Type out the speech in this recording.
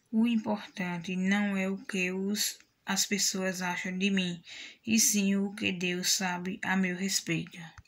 O importante não é o que as pessoas acham de mim, e sim o que Deus sabe a meu respeito.